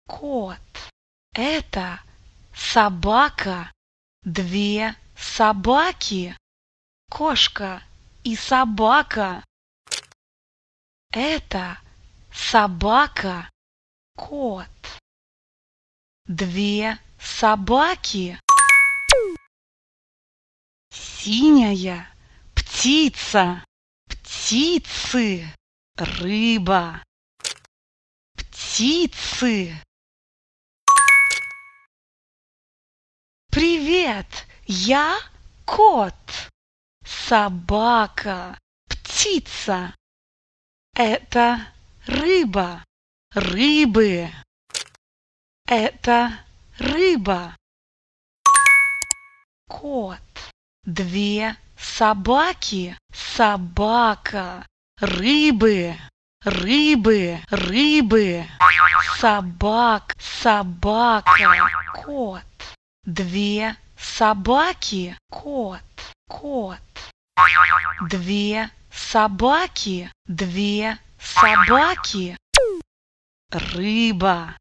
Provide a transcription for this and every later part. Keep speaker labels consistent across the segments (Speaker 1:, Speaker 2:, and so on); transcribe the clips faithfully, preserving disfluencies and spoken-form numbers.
Speaker 1: кот. Это собака. Две собаки. Кошка и собака. Это собака. Кот. Две собаки. Синяя птица. Птицы. Рыба. Птицы. Привет, я кот. Собака. Птица. Это рыба. Рыбы. Это рыба. Кот. Две собаки. Собака. Рыбы. Рыбы. Рыбы. Собак. Собака. Кот. Две собаки. Кот. Кот. Две собаки. Две собаки. Рыба.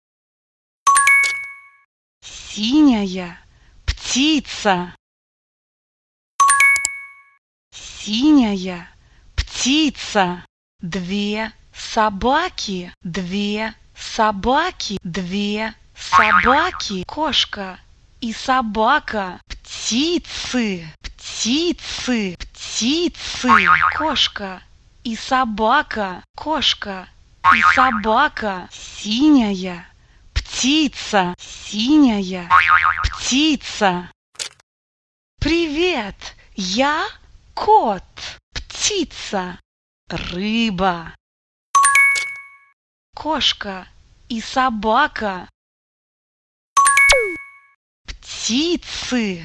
Speaker 1: Синяя птица. Синяя птица. Две собаки. Две собаки. Две собаки. Кошка и собака. Птицы. Птицы. Птицы. Кошка и собака. Кошка и собака. Синяя птица. Синяя птица. Привет, я кот. Птица. Рыба. Кошка и собака. Птицы.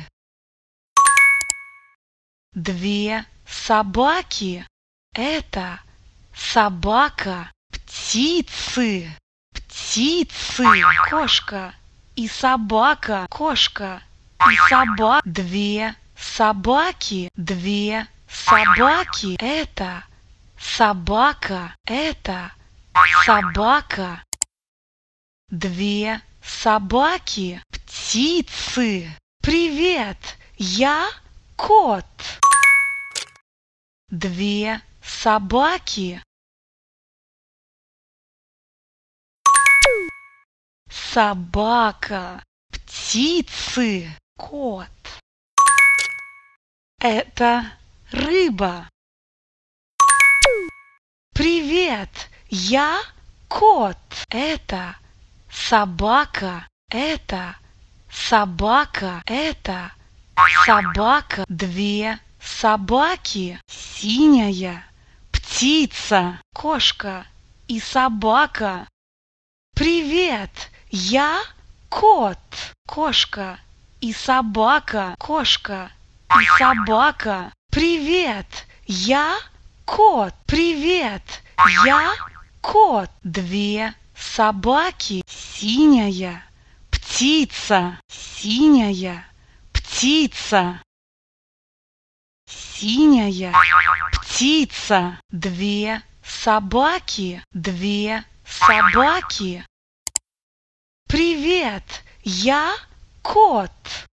Speaker 1: Две собаки. Это собака. Птицы. Птицы. Кошка и собака. Кошка и собака. Две собаки. Две собаки. Это собака. Это собака. Две собаки. Птицы. Привет, я кот. Две собаки. Собака. Птицы. Кот. Это рыба. Привет, я кот. Это собака. Это собака. Это собака. Две собаки. Синяя птица. Кошка и собака. Привет, я кот. Кошка и собака. Кошка и собака. Привет, я кот. Привет, я кот. Две собаки. Синяя птица. Синяя птица. Синяя птица. Две собаки. Две собаки. Привет, я кот.